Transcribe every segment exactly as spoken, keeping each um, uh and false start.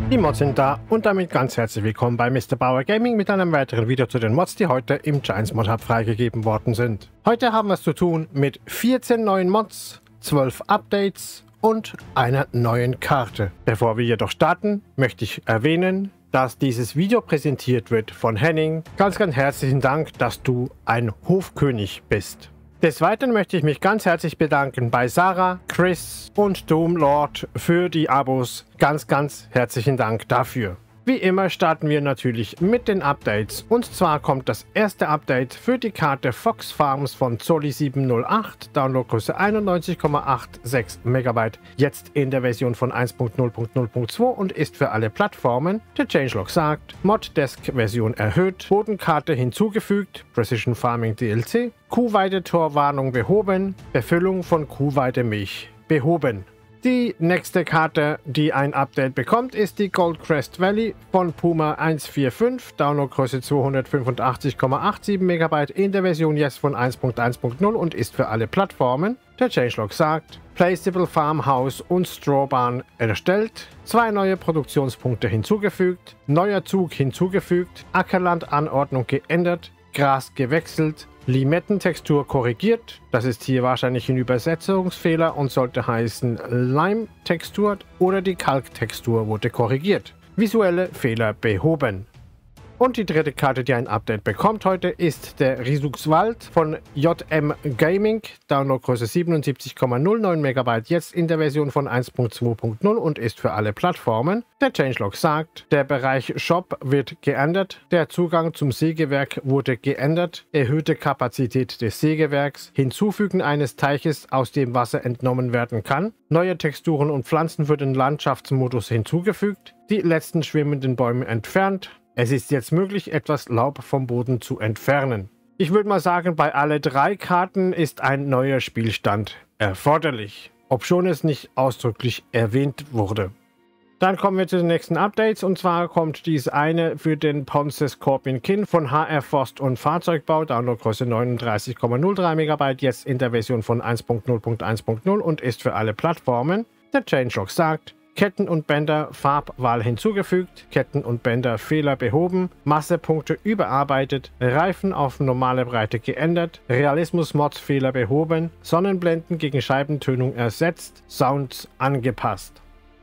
Die Mods sind da und damit ganz herzlich willkommen bei Mister Bauer Gaming mit einem weiteren Video zu den Mods, die heute im Giants Mod Hub freigegeben worden sind. Heute haben wir es zu tun mit vierzehn neuen Mods, zwölf Updates und einer neuen Karte. Bevor wir jedoch starten, möchte ich erwähnen, dass dieses Video präsentiert wird von Henning. Ganz, ganz herzlichen Dank, dass du ein Hofkönig bist. Des Weiteren möchte ich mich ganz herzlich bedanken bei Sarah, Chris und Doomlord für die Abos. Ganz, ganz herzlichen Dank dafür. Wie immer starten wir natürlich mit den Updates. Und zwar kommt das erste Update für die Karte Fox Farms von Zoli sieben null acht, Downloadgröße einundneunzig Komma sechsundachtzig Megabyte, jetzt in der Version von eins Punkt null Punkt null Punkt zwei und ist für alle Plattformen. Der Changelog sagt, Moddesk-Version erhöht, Bodenkarte hinzugefügt, Precision Farming D L C, Kuhweidetorwarnung behoben, Befüllung von Kuhweidemilch behoben. Die nächste Karte, die ein Update bekommt, ist die Goldcrest Valley von Puma hundertfünfundvierzig, Downloadgröße zweihundertfünfundachtzig Komma siebenundachtzig Megabyte, in der Version jetzt von eins Punkt eins Punkt null und ist für alle Plattformen. Der Changelog sagt, Placeable Farmhouse und Strawbarn erstellt, zwei neue Produktionspunkte hinzugefügt, neuer Zug hinzugefügt, Ackerlandanordnung geändert, Gras gewechselt, Limettentextur korrigiert, das ist hier wahrscheinlich ein Übersetzungsfehler und sollte heißen Lime-Textur, oder die Kalktextur wurde korrigiert. Visuelle Fehler behoben. Und die dritte Karte, die ein Update bekommt heute, ist der Risuxwald von J M Gaming, Downloadgröße siebenundsiebzig Komma null neun Megabyte, jetzt in der Version von eins Punkt zwei Punkt null und ist für alle Plattformen. Der Changelog sagt, der Bereich Shop wird geändert, der Zugang zum Sägewerk wurde geändert, erhöhte Kapazität des Sägewerks, Hinzufügen eines Teiches, aus dem Wasser entnommen werden kann, neue Texturen und Pflanzen für den Landschaftsmodus hinzugefügt, die letzten schwimmenden Bäume entfernt. Es ist jetzt möglich, etwas Laub vom Boden zu entfernen. Ich würde mal sagen, bei alle drei Karten ist ein neuer Spielstand erforderlich, obschon es nicht ausdrücklich erwähnt wurde. Dann kommen wir zu den nächsten Updates, und zwar kommt dies eine für den Ponce Scorpion Kin von H R Forst und Fahrzeugbau, Downloadgröße neununddreißig Komma null drei Megabyte, jetzt in der Version von eins Punkt null Punkt eins Punkt null und ist für alle Plattformen. Der Changelog sagt, Ketten und Bänder Farbwahl hinzugefügt, Ketten und Bänder Fehler behoben, Massepunkte überarbeitet, Reifen auf normale Breite geändert, Realismus-Mods Fehler behoben, Sonnenblenden gegen Scheibentönung ersetzt, Sounds angepasst.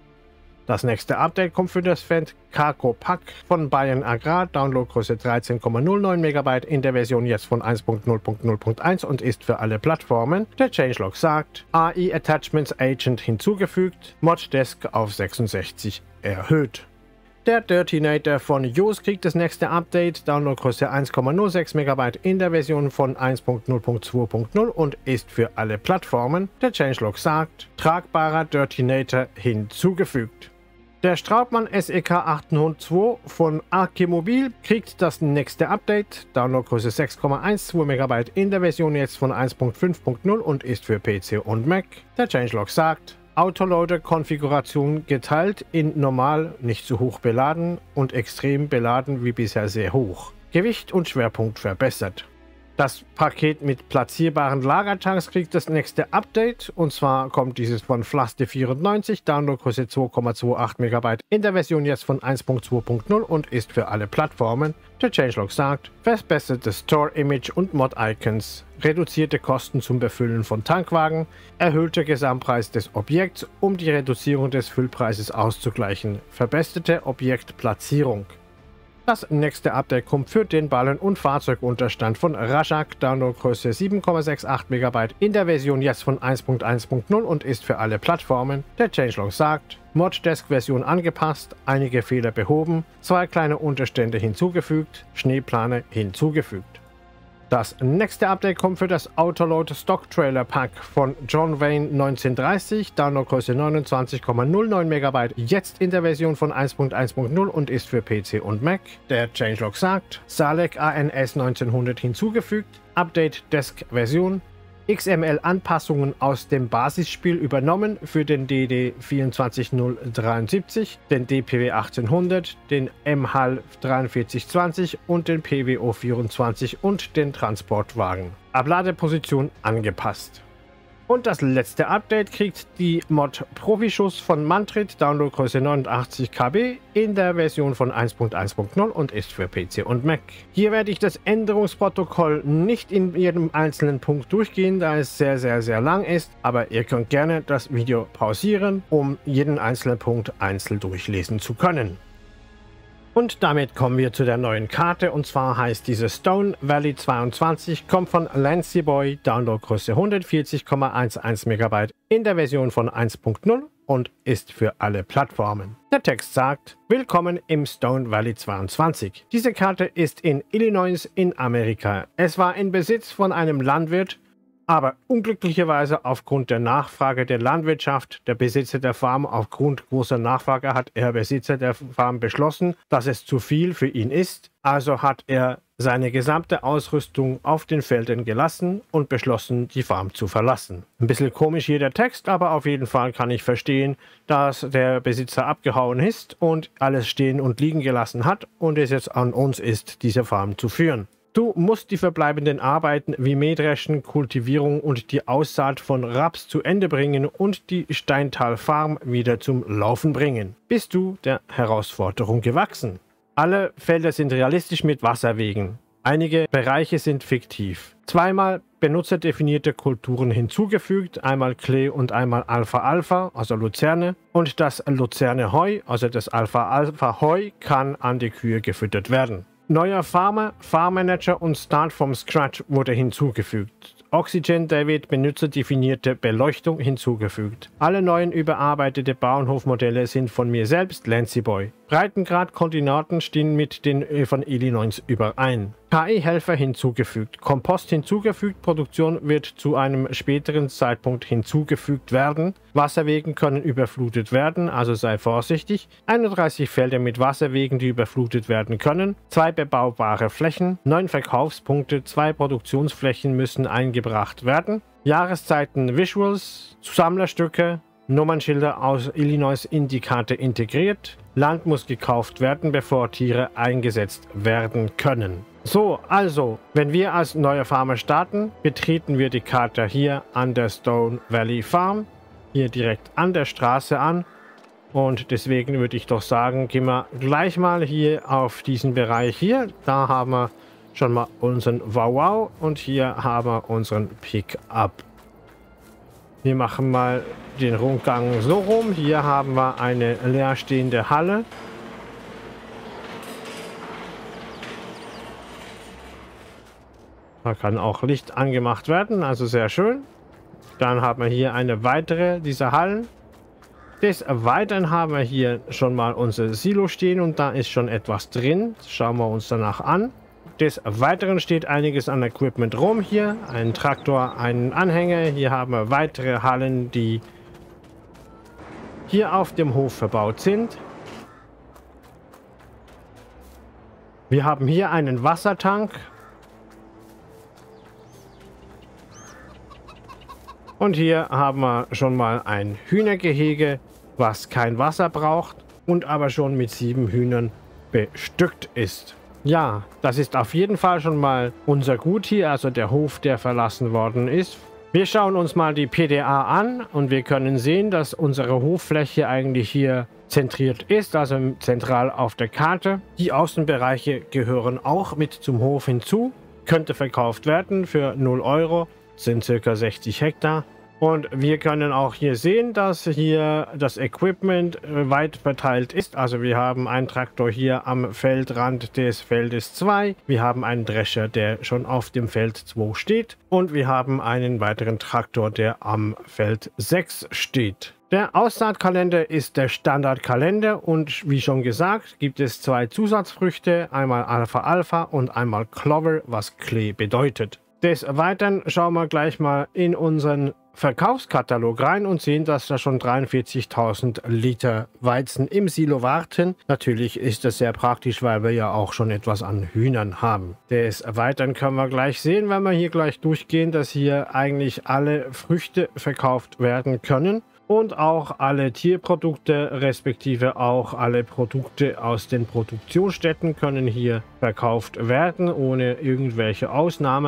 Das nächste Update kommt für das Fendt Cargo Pack von Bayern Agrar, Downloadgröße dreizehn Komma null neun Megabyte, in der Version jetzt von eins Punkt null Punkt null Punkt eins und ist für alle Plattformen. Der Changelog sagt, A I Attachments Agent hinzugefügt, Moddesk auf sechsundsechzig erhöht. Der Dirtinator von Joos kriegt das nächste Update, Downloadgröße eins Komma null sechs Megabyte, in der Version von eins Punkt null Punkt zwei Punkt null und ist für alle Plattformen. Der Changelog sagt, tragbarer Dirtinator hinzugefügt. Der Straubmann S E K achthundertzwei von Archimobil kriegt das nächste Update, Downloadgröße sechs Komma zwölf Megabyte, in der Version jetzt von eins Punkt fünf Punkt null und ist für P C und Mac. Der Changelog sagt, Autoloader-Konfiguration geteilt in normal, nicht zu hoch beladen und extrem beladen wie bisher sehr hoch. Gewicht und Schwerpunkt verbessert. Das Paket mit platzierbaren Lagertanks kriegt das nächste Update, und zwar kommt dieses von Flaste vierundneunzig, Downloadgröße zwei Komma achtundzwanzig Megabyte, in der Version jetzt von eins Punkt zwei Punkt null und ist für alle Plattformen. Der Changelog sagt, verbessertes Store-Image und Mod-Icons, reduzierte Kosten zum Befüllen von Tankwagen, erhöhter Gesamtpreis des Objekts, um die Reduzierung des Füllpreises auszugleichen, verbesserte Objektplatzierung. Das nächste Update kommt für den Ballen- und Fahrzeugunterstand von Rajak, Downloadgröße sieben Komma achtundsechzig Megabyte, in der Version jetzt von eins Punkt eins Punkt null und ist für alle Plattformen. Der Changelog sagt, Moddesk-Version angepasst, einige Fehler behoben, zwei kleine Unterstände hinzugefügt, Schneeplane hinzugefügt. Das nächste Update kommt für das Autoload Stock Trailer Pack von John Wayne neunzehnhundertdreißig, Downloadgröße neunundzwanzig Komma null neun Megabyte, jetzt in der Version von eins Punkt eins Punkt null und ist für P C und Mac. Der Changelog sagt, Salek A N S neunzehnhundert hinzugefügt, Update Desk Version, X M L-Anpassungen aus dem Basisspiel übernommen für den D D vierundzwanzig null dreiundsiebzig, den D P W achtzehnhundert, den M H A L dreiundvierzig zwanzig und den P W O vierundzwanzig und den Transportwagen. Abladeposition angepasst. Und das letzte Update kriegt die Mod Profi-Schuss von Mantrit, Downloadgröße neunundachtzig Kilobyte in der Version von eins Punkt eins Punkt null und ist für P C und Mac. Hier werde ich das Änderungsprotokoll nicht in jedem einzelnen Punkt durchgehen, da es sehr, sehr, sehr lang ist, aber ihr könnt gerne das Video pausieren, um jeden einzelnen Punkt einzeln durchlesen zu können. Und damit kommen wir zu der neuen Karte, und zwar heißt diese Stone Valley zweiundzwanzig, kommt von Lancyboy, Downloadgröße hundertvierzig Komma elf Megabyte in der Version von eins Punkt null und ist für alle Plattformen. Der Text sagt: Willkommen im Stone Valley zweiundzwanzig. Diese Karte ist in Illinois in Amerika. Es war in Besitz von einem Landwirt, aber unglücklicherweise aufgrund der Nachfrage der Landwirtschaft, der Besitzer der Farm, aufgrund großer Nachfrage hat der Besitzer der Farm beschlossen, dass es zu viel für ihn ist. Also hat er seine gesamte Ausrüstung auf den Feldern gelassen und beschlossen, die Farm zu verlassen. Ein bisschen komisch hier der Text, aber auf jeden Fall kann ich verstehen, dass der Besitzer abgehauen ist und alles stehen und liegen gelassen hat und es jetzt an uns ist, diese Farm zu führen. Du musst die verbleibenden Arbeiten wie Mähdreschen, Kultivierung und die Aussaat von Raps zu Ende bringen und die Steintal-Farm wieder zum Laufen bringen. Bist du der Herausforderung gewachsen? Alle Felder sind realistisch mit Wasserwegen. Einige Bereiche sind fiktiv. Zweimal benutzerdefinierte Kulturen hinzugefügt, einmal Klee und einmal Alpha-Alpha, also Luzerne. Und das Luzerne-Heu, also das Alpha-Alpha-Heu, kann an die Kühe gefüttert werden. Neuer Farmer, Farmmanager und Start from Scratch wurde hinzugefügt. Oxygen David benutzerdefinierte Beleuchtung hinzugefügt. Alle neuen überarbeitete Bauernhofmodelle sind von mir selbst, Lancyboy. Breitengrad-Koordinaten stehen mit den von Illinois überein. K I-Helfer hinzugefügt. Kompost hinzugefügt. Produktion wird zu einem späteren Zeitpunkt hinzugefügt werden. Wasserwegen können überflutet werden, also sei vorsichtig. einunddreißig Felder mit Wasserwegen, die überflutet werden können. Zwei bebaubare Flächen. Neun Verkaufspunkte. Zwei Produktionsflächen müssen eingebracht werden. Jahreszeiten Visuals. Sammlerstücke. Nummernschilder aus Illinois in die Karte integriert. Land muss gekauft werden, bevor Tiere eingesetzt werden können. So, also, wenn wir als neue Farmer starten, betreten wir die Karte hier an der Stone Valley Farm, hier direkt an der Straße an. Und deswegen würde ich doch sagen, gehen wir gleich mal hier auf diesen Bereich hier. Da haben wir schon mal unseren Wow Wow und hier haben wir unseren Pick-up. Wir machen mal den Rundgang so rum. Hier haben wir eine leerstehende Halle. Da kann auch Licht angemacht werden, also sehr schön. Dann haben wir hier eine weitere dieser Hallen. Des Weiteren haben wir hier schon mal unser Silo stehen und da ist schon etwas drin. Das schauen wir uns danach an. Des Weiteren steht einiges an Equipment rum hier. Ein Traktor, einen Anhänger. Hier haben wir weitere Hallen, die hier auf dem Hof verbaut sind. Wir haben hier einen Wassertank. Und hier haben wir schon mal ein Hühnergehege, was kein Wasser braucht und aber schon mit sieben Hühnern bestückt ist. Ja, das ist auf jeden Fall schon mal unser Gut hier, also der Hof, der verlassen worden ist. Wir schauen uns mal die P D A an und wir können sehen, dass unsere Hoffläche eigentlich hier zentriert ist, also zentral auf der Karte. Die Außenbereiche gehören auch mit zum Hof hinzu, könnte verkauft werden für null Euro, sind circa sechzig Hektar. Und wir können auch hier sehen, dass hier das Equipment weit verteilt ist. Also wir haben einen Traktor hier am Feldrand des Feldes zwei. Wir haben einen Drescher, der schon auf dem Feld zwei steht. Und wir haben einen weiteren Traktor, der am Feld sechs steht. Der Aussaatkalender ist der Standardkalender und wie schon gesagt, gibt es zwei Zusatzfrüchte. Einmal Alpha Alpha und einmal Clover, was Klee bedeutet. Des Weiteren schauen wir gleich mal in unseren Verkaufskatalog rein und sehen, dass da schon dreiundvierzigtausend Liter Weizen im Silo warten. Natürlich ist das sehr praktisch, weil wir ja auch schon etwas an Hühnern haben. Des Weiteren können wir gleich sehen, wenn wir hier gleich durchgehen, dass hier eigentlich alle Früchte verkauft werden können. Und auch alle Tierprodukte, respektive auch alle Produkte aus den Produktionsstätten können hier verkauft werden, ohne irgendwelche Ausnahme.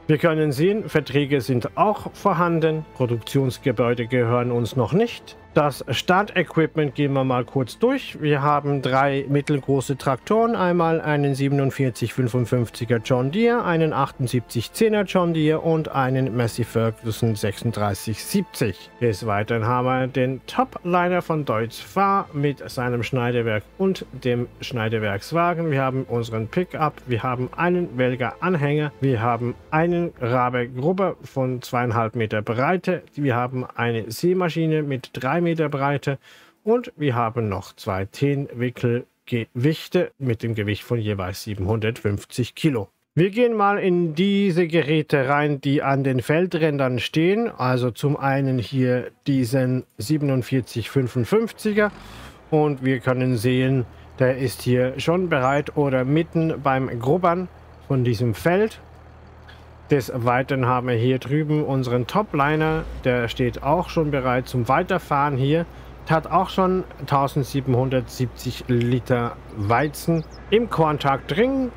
Wir können sehen, Verträge sind auch vorhanden, Produktionsgebäude gehören uns noch nicht. Das Startequipment gehen wir mal kurz durch. Wir haben drei mittelgroße Traktoren, einmal einen siebenundvierzig fünfundfünfziger John Deere, einen achtundsiebzig zehner John Deere und einen Massey Ferguson sechsunddreißig siebzig. Des Weiteren haben wir den Topliner von Deutz Fahr mit seinem Schneidewerk und dem Schneidewerkswagen. Wir haben unseren Pickup, wir haben einen Welger Anhänger, wir haben einen Rabe Grubber von zweieinhalb Meter Breite, wir haben eine Sämaschine mit drei Meter Breite und wir haben noch zwei Tenwickelgewichte mit dem Gewicht von jeweils siebenhundertfünfzig Kilo. Wir gehen mal in diese Geräte rein, die an den Feldrändern stehen. Also zum einen hier diesen siebenundvierzig fünfundfünfziger und wir können sehen, der ist hier schon bereit oder mitten beim Grubbern von diesem Feld. Des Weiteren haben wir hier drüben unseren Topliner, der steht auch schon bereit zum Weiterfahren hier. Hat auch schon eintausendsiebenhundertsiebzig Liter Weizen im Korntag drin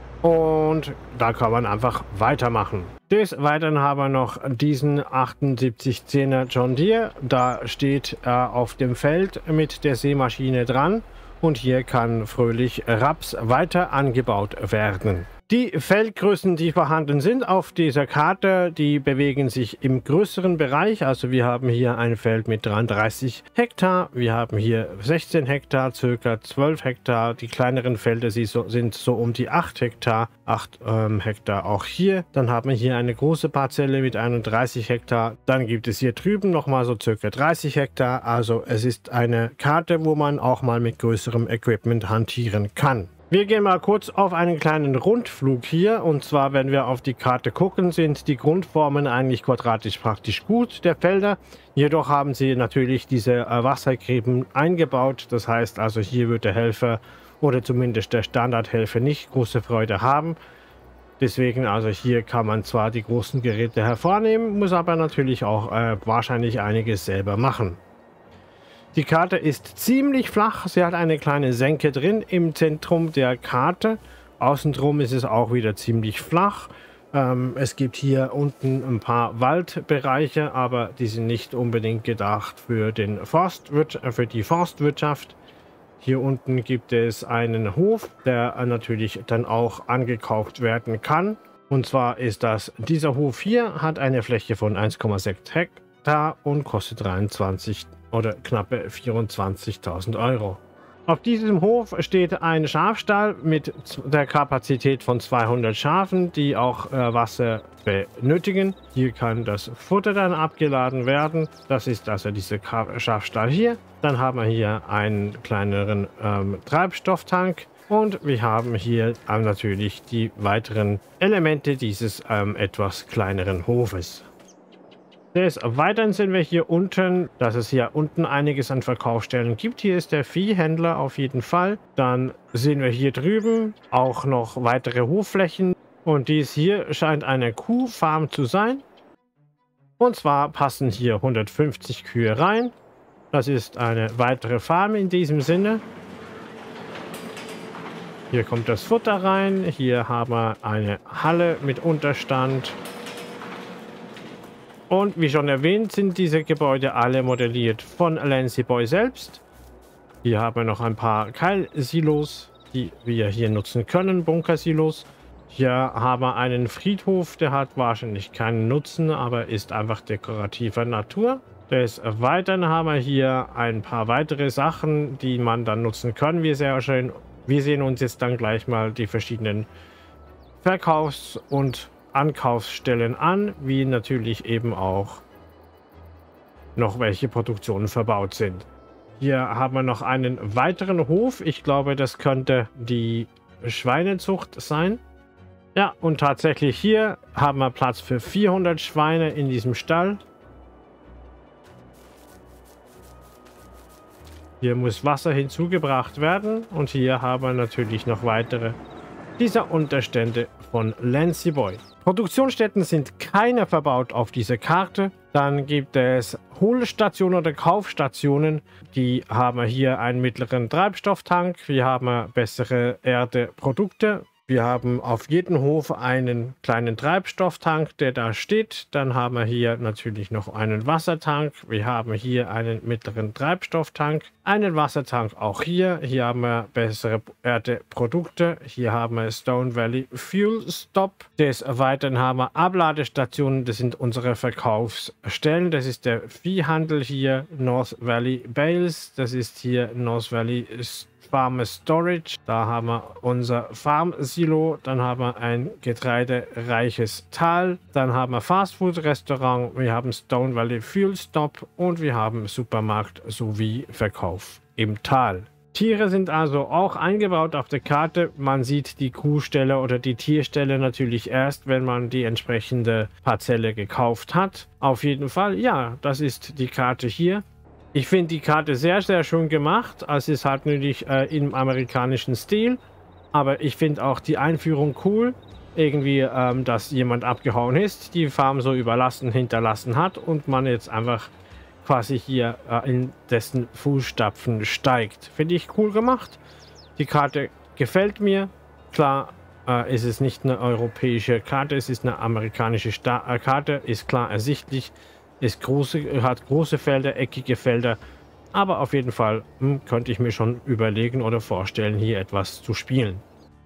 und da kann man einfach weitermachen. Des Weiteren haben wir noch diesen achtundsiebzig zehner John Deere, da steht er auf dem Feld mit der Sämaschine dran und hier kann fröhlich Raps weiter angebaut werden. Die Feldgrößen, die vorhanden sind auf dieser Karte, die bewegen sich im größeren Bereich. Also wir haben hier ein Feld mit dreiunddreißig Hektar, wir haben hier sechzehn Hektar, circa zwölf Hektar. Die kleineren Felder sie so, sind so um die acht Hektar, acht ähm, Hektar auch hier. Dann haben wir hier eine große Parzelle mit einunddreißig Hektar. Dann gibt es hier drüben nochmal so circa dreißig Hektar. Also es ist eine Karte, wo man auch mal mit größerem Equipment hantieren kann. Wir gehen mal kurz auf einen kleinen Rundflug hier und zwar, wenn wir auf die Karte gucken, sind die Grundformen eigentlich quadratisch praktisch gut der Felder. Jedoch haben sie natürlich diese äh, Wassergräben eingebaut. Das heißt also, hier wird der Helfer oder zumindest der Standardhelfer nicht große Freude haben. Deswegen also hier kann man zwar die großen Geräte hervornehmen, muss aber natürlich auch äh, wahrscheinlich einiges selber machen. Die Karte ist ziemlich flach, sie hat eine kleine Senke drin im Zentrum der Karte. Außenrum ist es auch wieder ziemlich flach. Ähm, es gibt hier unten ein paar Waldbereiche, aber die sind nicht unbedingt gedacht für, den Forstwirt für die Forstwirtschaft. Hier unten gibt es einen Hof, der natürlich dann auch angekauft werden kann. Und zwar ist das, dieser Hof hier hat eine Fläche von eins Komma sechs Hektar und kostet dreiundzwanzig oder knappe vierundzwanzigtausend Euro. Auf diesem Hof steht ein Schafstall mit der Kapazität von zweihundert Schafen, die auch äh, Wasser benötigen. Hier kann das Futter dann abgeladen werden. Das ist also dieser Schafstall hier. Dann haben wir hier einen kleineren ähm, Treibstofftank. Und wir haben hier ähm, natürlich die weiteren Elemente dieses ähm, etwas kleineren Hofes. Des Weiteren sind wir hier unten, dass es hier unten einiges an Verkaufsstellen gibt. Hier ist der Viehhändler auf jeden Fall. Dann sehen wir hier drüben auch noch weitere Hofflächen. Und dies hier scheint eine Kuhfarm zu sein. Und zwar passen hier hundertfünfzig Kühe rein. Das ist eine weitere Farm in diesem Sinne. Hier kommt das Futter rein. Hier haben wir eine Halle mit Unterstand. Und wie schon erwähnt, sind diese Gebäude alle modelliert von Lancy-Boy selbst. Hier haben wir noch ein paar Keilsilos, die wir hier nutzen können, Bunkersilos. Hier haben wir einen Friedhof, der hat wahrscheinlich keinen Nutzen, aber ist einfach dekorativer Natur. Des Weiteren haben wir hier ein paar weitere Sachen, die man dann nutzen kann. Wir sehr schön. Wir sehen uns jetzt dann gleich mal die verschiedenen Verkaufs- und Ankaufsstellen an, wie natürlich eben auch noch welche Produktionen verbaut sind. Hier haben wir noch einen weiteren Hof. Ich glaube, das könnte die Schweinezucht sein. Ja, und tatsächlich hier haben wir Platz für vierhundert Schweine in diesem Stall. Hier muss Wasser hinzugebracht werden und hier haben wir natürlich noch weitere dieser Unterstände von Lancy-Boy. Produktionsstätten sind keine verbaut auf dieser Karte. Dann gibt es Hohlstationen oder Kaufstationen. Die haben hier einen mittleren Treibstofftank. Wir haben bessere Erdeprodukte. Wir haben auf jedem Hof einen kleinen Treibstofftank, der da steht. Dann haben wir hier natürlich noch einen Wassertank. Wir haben hier einen mittleren Treibstofftank, einen Wassertank auch hier. Hier haben wir bessere Erdeprodukte. Hier haben wir Stone Valley Fuel Stop. Des Weiteren haben wir Abladestationen. Das sind unsere Verkaufsstellen. Das ist der Viehhandel hier, North Valley Bales. Das ist hier North Valley Farm Storage. Da haben wir unser Farm-Silo. Dann haben wir ein getreidereiches Tal. Dann haben wir Fastfood-Restaurant. Wir haben Stone Valley Fuel Stop und wir haben Supermarkt sowie Verkauf im Tal. Tiere sind also auch eingebaut auf der Karte. Man sieht die Kuhstelle oder die Tierstelle natürlich erst, wenn man die entsprechende Parzelle gekauft hat. Auf jeden Fall, ja, das ist die Karte hier. Ich finde die Karte sehr, sehr schön gemacht. Also es ist halt natürlich äh, im amerikanischen Stil. Aber ich finde auch die Einführung cool. Irgendwie, ähm, dass jemand abgehauen ist, die Farm so überlassen, hinterlassen hat und man jetzt einfach quasi hier äh, in dessen Fußstapfen steigt. Finde ich cool gemacht. Die Karte gefällt mir. Klar äh, ist es nicht eine europäische Karte, es ist eine amerikanische Sta äh, Karte. Ist klar ersichtlich. Ist große, hat große Felder, eckige Felder. Aber auf jeden Fall hm, könnte ich mir schon überlegen oder vorstellen, hier etwas zu spielen.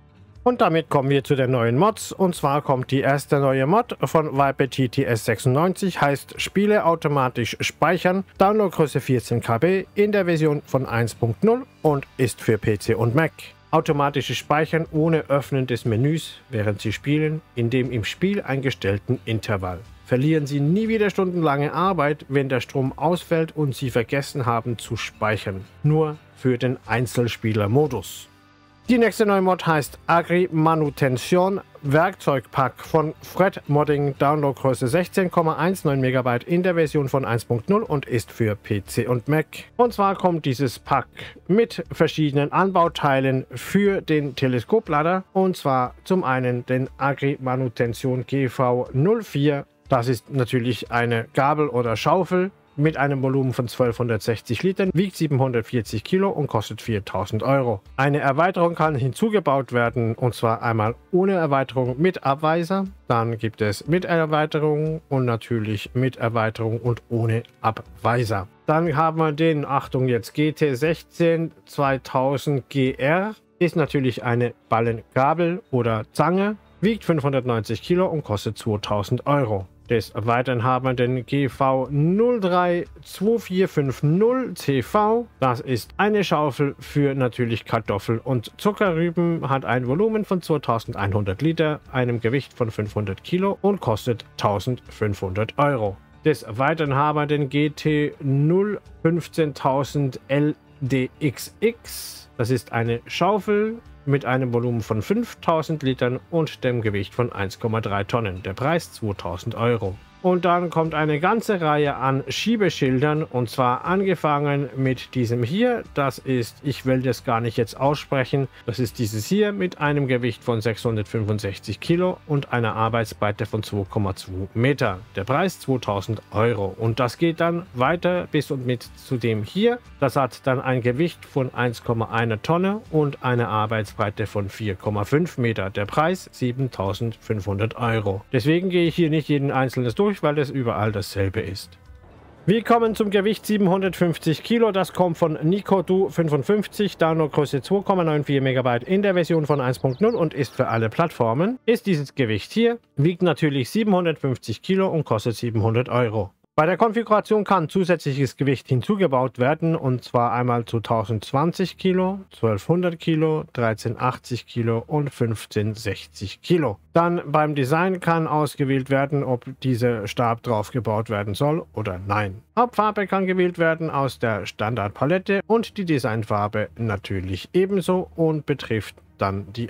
Und damit kommen wir zu den neuen Mods. Und zwar kommt die erste neue Mod von Viper T T S sechsundneunzig, heißt Spiele automatisch speichern, Downloadgröße vierzehn Kilobyte in der Version von eins Punkt null und ist für P C und Mac. Automatisches Speichern ohne Öffnen des Menüs, während Sie spielen, in dem im Spiel eingestellten Intervall. Verlieren Sie nie wieder stundenlange Arbeit, wenn der Strom ausfällt und Sie vergessen haben zu speichern. Nur für den Einzelspieler-Modus. Die nächste neue Mod heißt Agri-Manutention Werkzeugpack von Fred Modding, Downloadgröße sechzehn Komma neunzehn Megabyte in der Version von eins Punkt null und ist für P C und Mac. Und zwar kommt dieses Pack mit verschiedenen Anbauteilen für den Teleskoplader, und zwar zum einen den Agri-Manutention G V null vier. Das ist natürlich eine Gabel oder Schaufel mit einem Volumen von zwölfhundertsechzig Litern, wiegt siebenhundertvierzig Kilo und kostet viertausend Euro. Eine Erweiterung kann hinzugebaut werden, und zwar einmal ohne Erweiterung mit Abweiser. Dann gibt es mit Erweiterung und natürlich mit Erweiterung und ohne Abweiser. Dann haben wir den, Achtung jetzt, G T sechzehn zweitausend G R. Ist natürlich eine Ballengabel oder Zange, wiegt fünfhundertneunzig Kilo und kostet zweitausend Euro. Des Weiteren haben wir den G V null drei zwei vier fünf null C V. Das ist eine Schaufel für natürlich Kartoffel- und Zuckerrüben, hat ein Volumen von zweitausendeinhundert Liter, einem Gewicht von fünfhundert Kilo und kostet eintausendfünfhundert Euro. Des Weiteren haben wir den G T null fünfzehntausend L D X X. Das ist eine Schaufel mit einem Volumen von fünftausend Litern und dem Gewicht von eins Komma drei Tonnen. Der Preis zweitausend Euro. Und dann kommt eine ganze Reihe an Schiebeschildern, und zwar angefangen mit diesem hier. Das ist, ich will das gar nicht jetzt aussprechen, das ist dieses hier mit einem Gewicht von sechshundertfünfundsechzig Kilo und einer Arbeitsbreite von zwei Komma zwei Meter. Der Preis zweitausend Euro. Und das geht dann weiter bis und mit zu dem hier. Das hat dann ein Gewicht von eins Komma eins Tonne und eine Arbeitsbreite von vier Komma fünf Meter. Der Preis siebentausendfünfhundert Euro. Deswegen gehe ich hier nicht jeden einzelnes durch, weil es überall dasselbe ist. Wir kommen zum Gewicht siebenhundertfünfzig Kilo. Das kommt von NicoDo fünfundfünfzig, Downloadgröße zwei Komma vierundneunzig Megabyte in der Version von eins Punkt null und ist für alle Plattformen. Ist dieses Gewicht hier, wiegt natürlich siebenhundertfünfzig Kilo und kostet siebenhundert Euro. Bei der Konfiguration kann zusätzliches Gewicht hinzugebaut werden, und zwar einmal zu tausendzwanzig Kilo, zwölfhundert Kilo, dreizehnhundertachtzig Kilo und fünfzehnhundertsechzig Kilo. Dann beim Design kann ausgewählt werden, ob dieser Stab drauf gebaut werden soll oder nein. Hauptfarbe kann gewählt werden aus der Standardpalette und die Designfarbe natürlich ebenso und betrifft dann die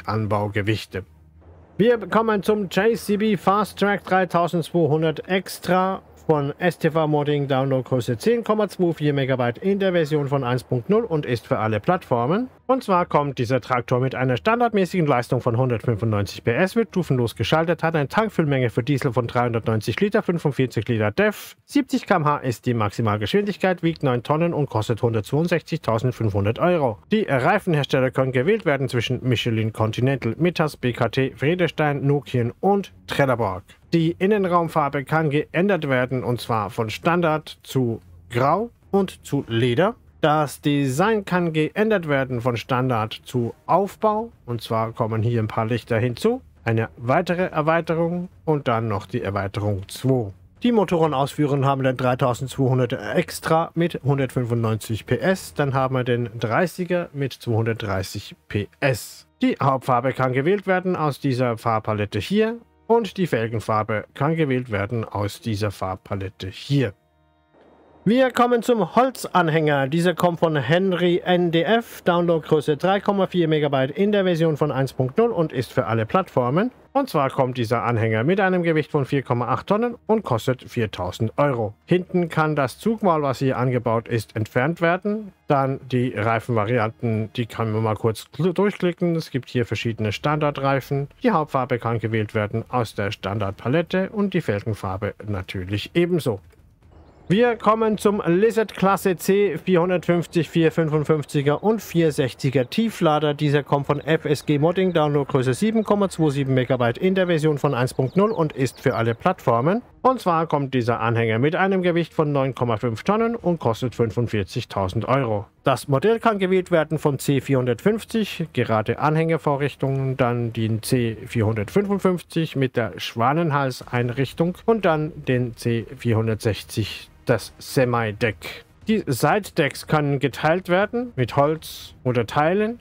Anbaugewichte. Wir kommen zum J C B Fast Track dreitausendzweihundert Extra von S T V-Modding, Downloadgröße zehn Komma vierundzwanzig Megabyte in der Version von eins Punkt null und ist für alle Plattformen. Und zwar kommt dieser Traktor mit einer standardmäßigen Leistung von hundertfünfundneunzig P S, wird stufenlos geschaltet, hat eine Tankfüllmenge für Diesel von dreihundertneunzig Liter, fünfundvierzig Liter D E F, siebzig Kilometer pro Stunde ist die Maximalgeschwindigkeit, wiegt neun Tonnen und kostet hundertzweiundsechzigtausendfünfhundert Euro. Die Reifenhersteller können gewählt werden zwischen Michelin, Continental, Mittas, B K T, Vredestein, Nokian und Trelleborg. Die Innenraumfarbe kann geändert werden, und zwar von Standard zu Grau und zu Leder. Das Design kann geändert werden von Standard zu Aufbau, und zwar kommen hier ein paar Lichter hinzu, eine weitere Erweiterung und dann noch die Erweiterung zwei. Die Motorenausführungen haben den dreitausendzweihundert Extra mit hundertfünfundneunzig P S, dann haben wir den dreißiger mit zweihundertdreißig P S. Die Hauptfarbe kann gewählt werden aus dieser Farbpalette hier und die Felgenfarbe kann gewählt werden aus dieser Farbpalette hier. Wir kommen zum Holzanhänger. Dieser kommt von Henry N D F, Downloadgröße drei Komma vier Megabyte in der Version von eins Punkt null und ist für alle Plattformen. Und zwar kommt dieser Anhänger mit einem Gewicht von vier Komma acht Tonnen und kostet viertausend Euro. Hinten kann das Zugmaul, was hier angebaut ist, entfernt werden. Dann die Reifenvarianten, die kann man mal kurz durchklicken. Es gibt hier verschiedene Standardreifen. Die Hauptfarbe kann gewählt werden aus der Standardpalette und die Felgenfarbe natürlich ebenso. Wir kommen zum Lizard Klasse C vierhundertfünfzig, vierhundertfünfundfünfziger und vierhundertsechziger Tieflader. Dieser kommt von F S G Modding, Downloadgröße sieben Komma siebenundzwanzig Megabyte in der Version von eins Punkt null und ist für alle Plattformen. Und zwar kommt dieser Anhänger mit einem Gewicht von neun Komma fünf Tonnen und kostet fünfundvierzigtausend Euro. Das Modell kann gewählt werden von C vierhundertfünfzig, gerade Anhängervorrichtungen, dann den C vierhundertfünfundfünfzig mit der Schwanenhals-Einrichtung und dann den C vierhundertsechzig, das Semi-Deck. Die Seitdecks können geteilt werden mit Holz oder Teilen.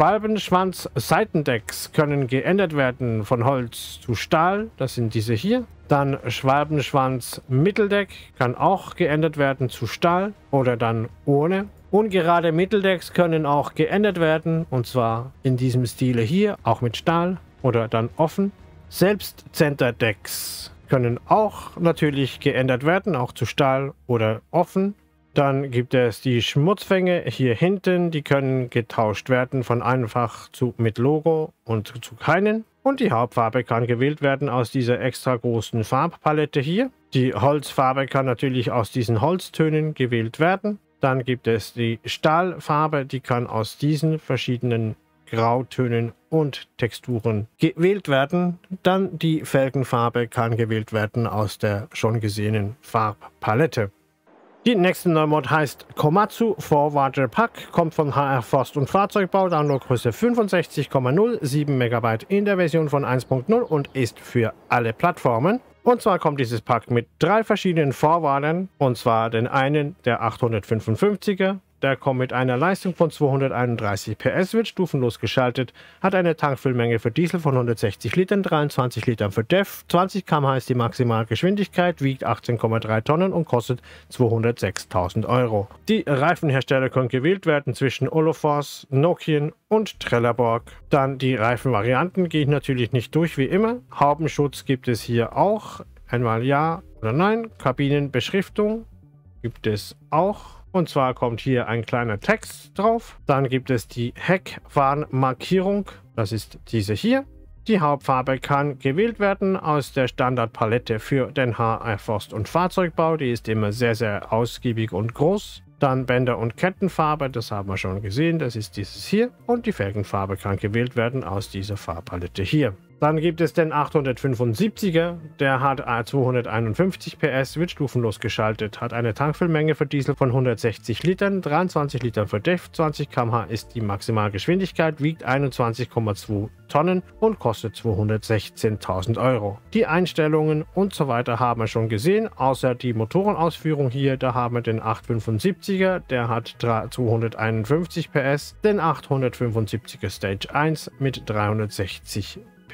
Schwalbenschwanz-Seitendecks können geändert werden von Holz zu Stahl, das sind diese hier. Dann Schwalbenschwanz-Mitteldeck kann auch geändert werden zu Stahl oder dann ohne. Ungerade Mitteldecks können auch geändert werden, und zwar in diesem Stile hier, auch mit Stahl oder dann offen. Selbst Centerdecks können auch natürlich geändert werden, auch zu Stahl oder offen. Dann gibt es die Schmutzfänge hier hinten, die können getauscht werden von einfach zu mit Logo und zu keinen. Und die Hauptfarbe kann gewählt werden aus dieser extra großen Farbpalette hier. Die Holzfarbe kann natürlich aus diesen Holztönen gewählt werden. Dann gibt es die Stahlfarbe, die kann aus diesen verschiedenen Grautönen und Texturen gewählt werden. Dann die Felgenfarbe kann gewählt werden aus der schon gesehenen Farbpalette. Die nächste Neumod heißt Komatsu Forwarder Pack, kommt von H R Forst und Fahrzeugbau, Downloadgröße fünfundsechzig Komma null sieben Megabyte in der Version von eins Punkt null und ist für alle Plattformen. Und zwar kommt dieses Pack mit drei verschiedenen Forwardern, und zwar den einen, der achthundertfünfundfünfziger, der kommt mit einer Leistung von zweihunderteinunddreißig P S, wird stufenlos geschaltet, hat eine Tankfüllmenge für Diesel von hundertsechzig Litern, dreiundzwanzig Litern für D E F, zwanzig Kilometer pro Stunde ist die Maximalgeschwindigkeit, wiegt achtzehn Komma drei Tonnen und kostet zweihundertsechstausend Euro. Die Reifenhersteller können gewählt werden zwischen Olofors, Nokian und Trelleborg. Dann die Reifenvarianten gehe ich natürlich nicht durch wie immer. Haubenschutz gibt es hier auch, einmal ja oder nein. Kabinenbeschriftung gibt es auch. Und zwar kommt hier ein kleiner Text drauf. Dann gibt es die Heckwarnmarkierung. Das ist diese hier. Die Hauptfarbe kann gewählt werden aus der Standardpalette für den H R Forst und Fahrzeugbau. Die ist immer sehr, sehr ausgiebig und groß. Dann Bänder- und Kettenfarbe, das haben wir schon gesehen, das ist dieses hier. Und die Felgenfarbe kann gewählt werden aus dieser Farbpalette hier. Dann gibt es den achthundertfünfundsiebziger, der hat zweihunderteinundfünfzig P S, wird stufenlos geschaltet, hat eine Tankfüllmenge für Diesel von hundertsechzig Litern, dreiundzwanzig Litern für D E F, zwanzig Kilometer pro Stunde ist die Maximalgeschwindigkeit, wiegt einundzwanzig Komma zwei Tonnen und kostet zweihundertsechzehntausend Euro. Die Einstellungen und so weiter haben wir schon gesehen, außer die Motorenausführung hier, da haben wir den achthundertfünfundsiebziger, der hat zweihunderteinundfünfzig P S, den achthundertfünfundsiebziger Stage eins mit dreihundertsechzig P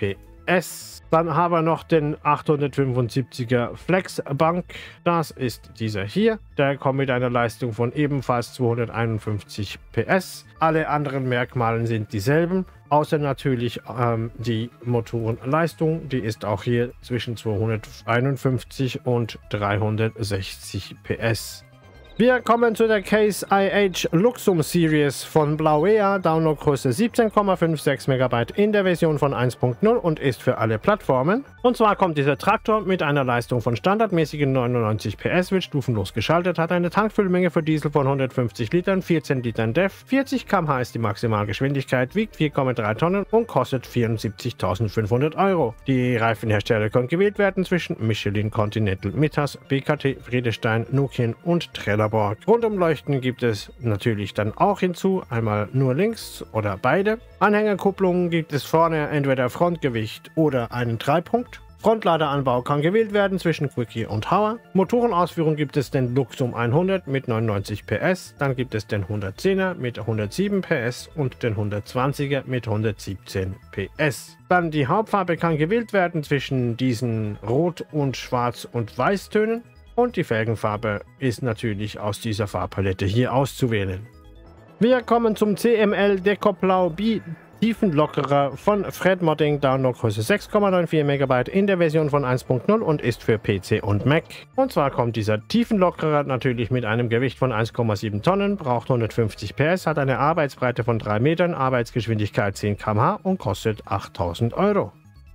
S. Dann haben wir noch den achthundertfünfundsiebziger Flexbank. Das ist dieser hier. Der kommt mit einer Leistung von ebenfalls zweihunderteinundfünfzig P S. Alle anderen Merkmale sind dieselben, außer natürlich ähm, die Motorenleistung. Die ist auch hier zwischen zweihunderteinundfünfzig und dreihundertsechzig P S. Wir kommen zu der Case I H Luxum Series von Blauea, Downloadgröße siebzehn Komma sechsundfünfzig Megabyte in der Version von eins Punkt null und ist für alle Plattformen. Und zwar kommt dieser Traktor mit einer Leistung von standardmäßigen neunundneunzig P S, wird stufenlos geschaltet, hat eine Tankfüllmenge für Diesel von hundertfünfzig Litern, vierzehn Litern D E F, vierzig Kilometer pro Stunde ist die Maximalgeschwindigkeit, wiegt vier Komma drei Tonnen und kostet vierundsiebzigtausendfünfhundert Euro. Die Reifenhersteller können gewählt werden zwischen Michelin, Continental, Mittas, B K T, Friedestein, Nokian und Trelleborg. Rundumleuchten gibt es natürlich dann auch hinzu, einmal nur links oder beide. Anhängerkupplungen gibt es vorne entweder Frontgewicht oder einen Dreipunkt. Frontladeranbau kann gewählt werden zwischen Quickie und Hauer. Motorenausführung gibt es den Luxum hundert mit neunundneunzig P S, dann gibt es den hundertzehner mit hundertsieben P S und den hundertzwanziger mit hundertsiebzehn P S. Dann die Hauptfarbe kann gewählt werden zwischen diesen Rot- und Schwarz- und Weißtönen. Und die Felgenfarbe ist natürlich aus dieser Farbpalette hier auszuwählen. Wir kommen zum C M L Decoplau B Tiefenlockerer von Fred Modding, Downloadgröße sechs Komma vierundneunzig Megabyte in der Version von eins Punkt null und ist für P C und Mac. Und zwar kommt dieser Tiefenlockerer natürlich mit einem Gewicht von eins Komma sieben Tonnen, braucht hundertfünfzig P S, hat eine Arbeitsbreite von drei Metern, Arbeitsgeschwindigkeit zehn Kilometer pro Stunde und kostet achttausend Euro.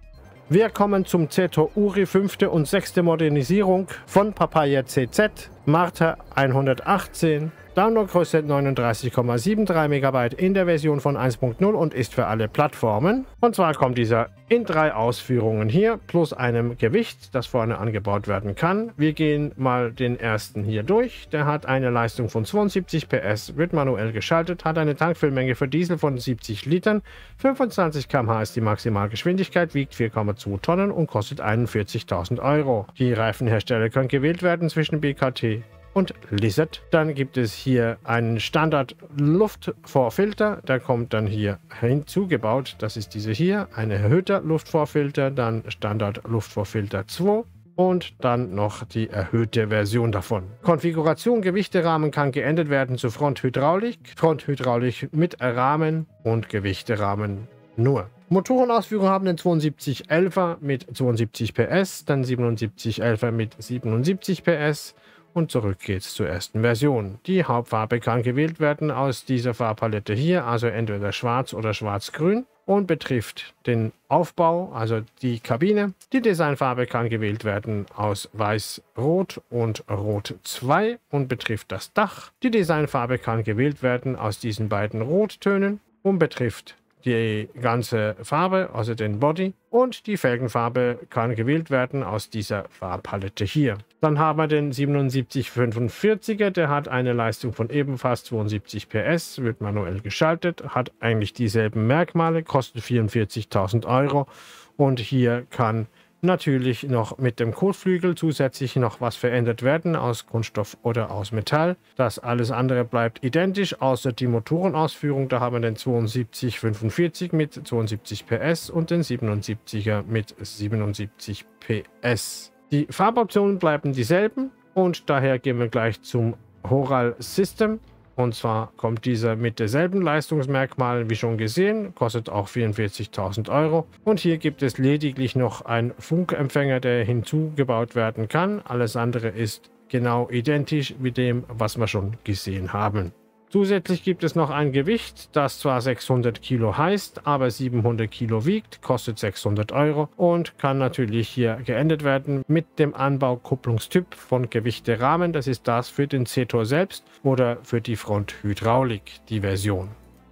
Wir kommen zum Zetor Uri fünfte und sechste Modernisierung von Papaya C Z, Marta hundertachtzehn, Downloadgröße neununddreißig Komma dreiundsiebzig Megabyte in der Version von eins Punkt null und ist für alle Plattformen. Und zwar kommt dieser in drei Ausführungen hier, plus einem Gewicht, das vorne angebaut werden kann. Wir gehen mal den ersten hier durch. Der hat eine Leistung von zweiundsiebzig P S, wird manuell geschaltet, hat eine Tankfüllmenge für Diesel von siebzig Litern, fünfundzwanzig Kilometer pro Stunde ist die Maximalgeschwindigkeit, wiegt vier Komma zwei Tonnen und kostet einundvierzigtausend Euro. Die Reifenhersteller können gewählt werden zwischen B K T und Lizard. Dann gibt es hier einen Standard Luftvorfilter, der kommt dann hier hinzugebaut. Das ist diese hier, ein erhöhter Luftvorfilter, dann Standard Luftvorfilter zwei und dann noch die erhöhte Version davon. Konfiguration Gewichterahmen kann geändert werden zu Fronthydraulik, Fronthydraulik mit Rahmen und Gewichterahmen nur. Motorenausführung haben den zweiundsiebzig elfer mit zweiundsiebzig P S, dann siebenundsiebzig elfer mit siebenundsiebzig P S. Und zurück geht's zur ersten Version. Die Hauptfarbe kann gewählt werden aus dieser Farbpalette hier, also entweder schwarz oder schwarz-grün und betrifft den Aufbau, also die Kabine. Die Designfarbe kann gewählt werden aus weiß-rot und rot zwei und betrifft das Dach. Die Designfarbe kann gewählt werden aus diesen beiden Rottönen und betrifft die ganze Farbe, also den Body, und die Felgenfarbe kann gewählt werden aus dieser Farbpalette hier. Dann haben wir den siebenundsiebzig fünfundvierziger, der hat eine Leistung von ebenfalls zweiundsiebzig P S, wird manuell geschaltet, hat eigentlich dieselben Merkmale, kostet vierundvierzigtausend Euro und hier kann natürlich noch mit dem Kotflügel zusätzlich noch was verändert werden aus Kunststoff oder aus Metall. Das alles andere bleibt identisch, außer die Motorenausführung. Da haben wir den zweiundsiebzig fünfundvierzig mit zweiundsiebzig P S und den siebenundsiebziger mit siebenundsiebzig P S. Die Farboptionen bleiben dieselben und daher gehen wir gleich zum Horal System. Und zwar kommt dieser mit derselben Leistungsmerkmalen wie schon gesehen, kostet auch vierundvierzigtausend Euro. Und hier gibt es lediglich noch einen Funkempfänger, der hinzugebaut werden kann. Alles andere ist genau identisch mit dem, was wir schon gesehen haben. Zusätzlich gibt es noch ein Gewicht, das zwar sechshundert Kilo heißt, aber siebenhundert Kilo wiegt, kostet sechshundert Euro und kann natürlich hier geändert werden mit dem Anbaukupplungstyp von Gewichterahmen. Das ist das für den Zetor selbst oder für die Fronthydraulik, die Version.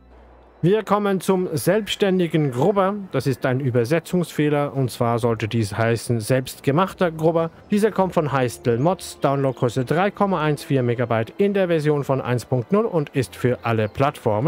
Wir kommen zum selbstständigen Grubber. Das ist ein Übersetzungsfehler und zwar sollte dies heißen selbstgemachter Grubber. Dieser kommt von Heistel Mods, Downloadgröße drei Komma vierzehn Megabyte in der Version von eins Punkt null und ist für alle Plattformen.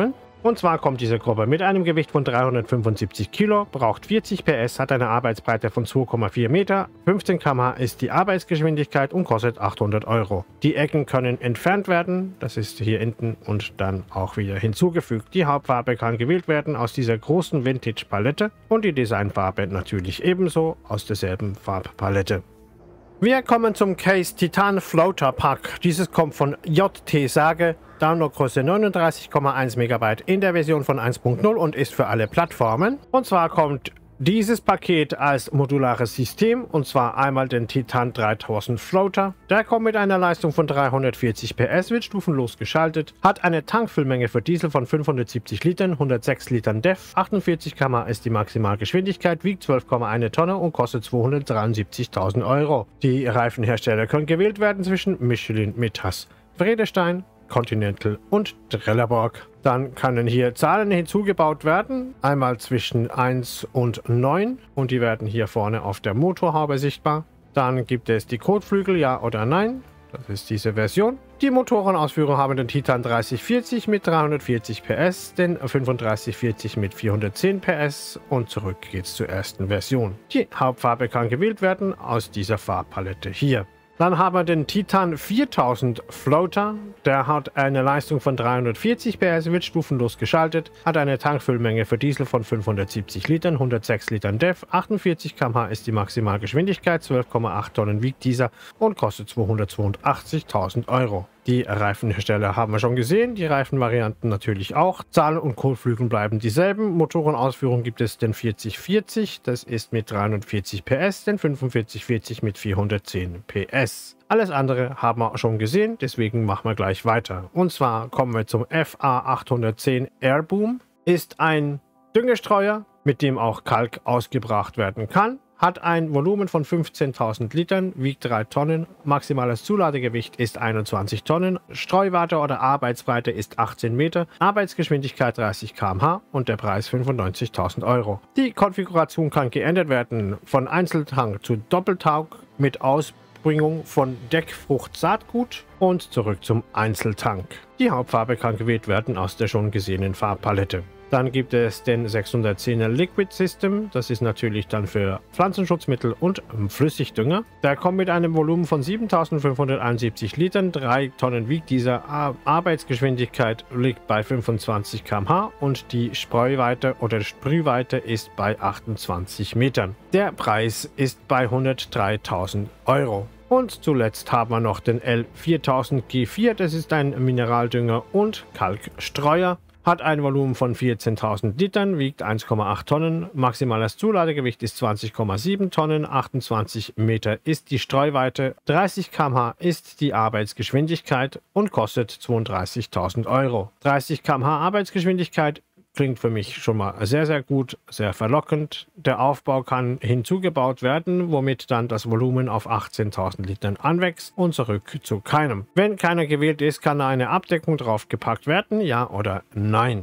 Und zwar kommt diese Gruppe mit einem Gewicht von dreihundertfünfundsiebzig Kilo, braucht vierzig P S, hat eine Arbeitsbreite von zwei Komma vier Meter, fünfzehn Kilometer pro Stunde ist die Arbeitsgeschwindigkeit und kostet achthundert Euro. Die Ecken können entfernt werden, das ist hier hinten und dann auch wieder hinzugefügt. Die Hauptfarbe kann gewählt werden aus dieser großen Vintage-Palette und die Designfarbe natürlich ebenso aus derselben Farbpalette. Wir kommen zum Case Titan Floater Pack. Dieses kommt von J T Sage, Downloadgröße neununddreißig Komma eins Megabyte in der Version von eins Punkt null und ist für alle Plattformen. Und zwar kommt dieses Paket als modulares System, und zwar einmal den Titan dreitausend Floater. Der kommt mit einer Leistung von dreihundertvierzig P S, wird stufenlos geschaltet, hat eine Tankfüllmenge für Diesel von fünfhundertsiebzig Litern, hundertsechs Litern D E F, achtundvierzig Kilometer pro Stunde ist die Maximalgeschwindigkeit, wiegt zwölf Komma eins Tonne und kostet zweihundertdreiundsiebzigtausend Euro. Die Reifenhersteller können gewählt werden zwischen Michelin, Mittas, Vredestein, Continental und Trelleborg. Dann können hier Zahlen hinzugebaut werden, einmal zwischen eins und neun und die werden hier vorne auf der Motorhaube sichtbar. Dann gibt es die Kotflügel, ja oder nein, das ist diese Version. Die Motorenausführung haben den Titan dreißig vierzig mit dreihundertvierzig P S, den fünfunddreißig vierzig mit vierhundertzehn P S und zurück geht's zur ersten Version. Die Hauptfarbe kann gewählt werden aus dieser Farbpalette hier. Dann haben wir den Titan viertausend Floater, der hat eine Leistung von dreihundertvierzig P S, wird stufenlos geschaltet, hat eine Tankfüllmenge für Diesel von fünfhundertsiebzig Litern, hundertsechs Litern D E F, achtundvierzig Kilometer pro Stunde ist die Maximalgeschwindigkeit, zwölf Komma acht Tonnen wiegt dieser und kostet zweihundertzweiundachtzigtausend Euro. Die Reifenhersteller haben wir schon gesehen, die Reifenvarianten natürlich auch. Zahlen und Kotflügel bleiben dieselben. Motorenausführung gibt es den vierzig vierzig, das ist mit dreihundertvierzig P S, den fünfundvierzig vierzig mit vierhundertzehn P S. Alles andere haben wir schon gesehen, deswegen machen wir gleich weiter. Und zwar kommen wir zum F A achthundertzehn Airboom. Ist ein Düngestreuer, mit dem auch Kalk ausgebracht werden kann. Hat ein Volumen von fünfzehntausend Litern, wiegt drei Tonnen, maximales Zuladegewicht ist einundzwanzig Tonnen, Streuwarte oder Arbeitsbreite ist achtzehn Meter, Arbeitsgeschwindigkeit dreißig Kilometer pro Stunde und der Preis fünfundneunzigtausend Euro. Die Konfiguration kann geändert werden von Einzeltank zu Doppeltank mit Ausbringung von Deckfrucht-Saatgut und zurück zum Einzeltank. Die Hauptfarbe kann gewählt werden aus der schon gesehenen Farbpalette. Dann gibt es den sechshundertzehner Liquid System, das ist natürlich dann für Pflanzenschutzmittel und Flüssigdünger. Der kommt mit einem Volumen von siebentausendfünfhunderteinundsiebzig Litern, drei Tonnen wiegt dieser, Arbeitsgeschwindigkeit liegt bei fünfundzwanzig Kilometer pro Stunde und die Spreuweite oder Sprühweite ist bei achtundzwanzig Metern. Der Preis ist bei hundertdreitausend Euro. Und zuletzt haben wir noch den L viertausend G vier, das ist ein Mineraldünger und Kalkstreuer. Hat ein Volumen von vierzehntausend Litern, wiegt eins Komma acht Tonnen, maximales Zuladegewicht ist zwanzig Komma sieben Tonnen, achtundzwanzig Meter ist die Streuweite, dreißig Kilometer pro Stunde ist die Arbeitsgeschwindigkeit und kostet zweiunddreißigtausend Euro. dreißig Kilometer pro Stunde Arbeitsgeschwindigkeit klingt für mich schon mal sehr, sehr gut, sehr verlockend. Der Aufbau kann hinzugebaut werden, womit dann das Volumen auf achtzehntausend Litern anwächst und zurück zu keinem. Wenn keiner gewählt ist, kann da eine Abdeckung draufgepackt werden, ja oder nein.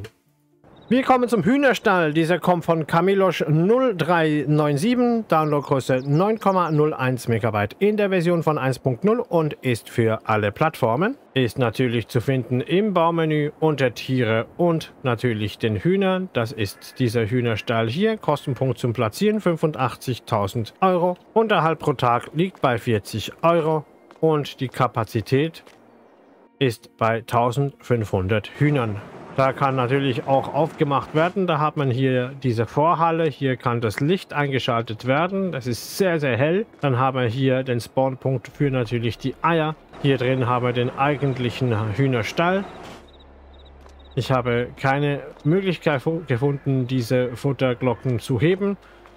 Wir kommen zum Hühnerstall. Dieser kommt von Camilosch null drei neun sieben, Downloadgröße neun Komma null eins Megabyte in der Version von eins Punkt null und ist für alle Plattformen. Ist natürlich zu finden im Baumenü unter Tiere und natürlich den Hühnern. Das ist dieser Hühnerstall hier. Kostenpunkt zum Platzieren fünfundachtzigtausend Euro. Unterhalt pro Tag liegt bei vierzig Euro und die Kapazität ist bei eintausendfünfhundert Hühnern. Da kann natürlich auch aufgemacht werden. Da hat man hier diese Vorhalle. Hier kann das Licht eingeschaltet werden. Das ist sehr, sehr hell. Dann haben wir hier den Spawnpunkt für natürlich die Eier. Hier drin haben wir den eigentlichen Hühnerstall. Ich habe keine Möglichkeit gefunden, diese Futterglocken zu heben.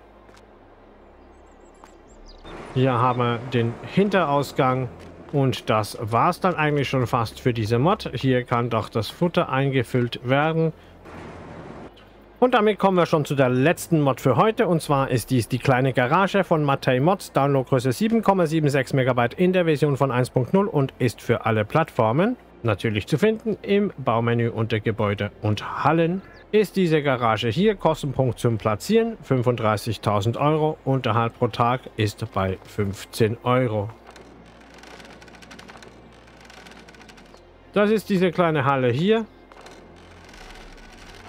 Hier haben wir den Hinterausgang. Und das war es dann eigentlich schon fast für diese Mod. Hier kann doch das Futter eingefüllt werden. Und damit kommen wir schon zu der letzten Mod für heute. Und zwar ist dies die kleine Garage von Matei Mods. Downloadgröße sieben Komma sechsundsiebzig Megabyte in der Version von eins Punkt null und ist für alle Plattformen. Natürlich zu finden im Baumenü unter Gebäude und Hallen. Ist diese Garage hier. Kostenpunkt zum Platzieren fünfunddreißigtausend Euro. Unterhalt pro Tag ist bei fünfzehn Euro. Das ist diese kleine Halle hier.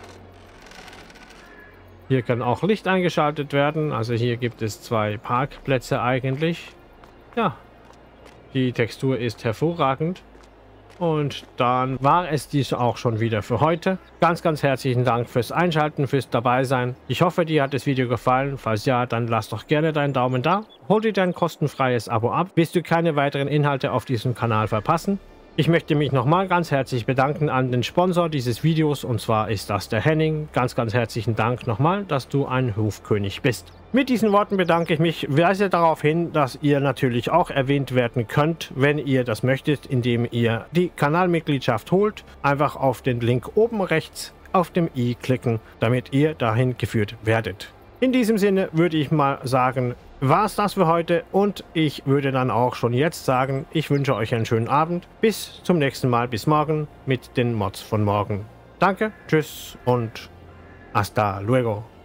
Hier kann auch Licht eingeschaltet werden. Also hier gibt es zwei Parkplätze eigentlich. Ja, die Textur ist hervorragend. Und dann war es dies auch schon wieder für heute. Ganz, ganz herzlichen Dank fürs Einschalten, fürs Dabeisein. Ich hoffe, dir hat das Video gefallen. Falls ja, dann lass doch gerne deinen Daumen da. Hol dir dein kostenfreies Abo ab, bis du keine weiteren Inhalte auf diesem Kanal verpassen. Ich möchte mich nochmal ganz herzlich bedanken an den Sponsor dieses Videos, und zwar ist das der Henning. Ganz, ganz herzlichen Dank nochmal, dass du ein Hofkönig bist. Mit diesen Worten bedanke ich mich, weise darauf hin, dass ihr natürlich auch erwähnt werden könnt, wenn ihr das möchtet, indem ihr die Kanalmitgliedschaft holt. Einfach auf den Link oben rechts auf dem i klicken, damit ihr dahin geführt werdet. In diesem Sinne würde ich mal sagen, war es das für heute, und ich würde dann auch schon jetzt sagen, ich wünsche euch einen schönen Abend. Bis zum nächsten Mal, bis morgen mit den Mods von morgen. Danke, tschüss und hasta luego.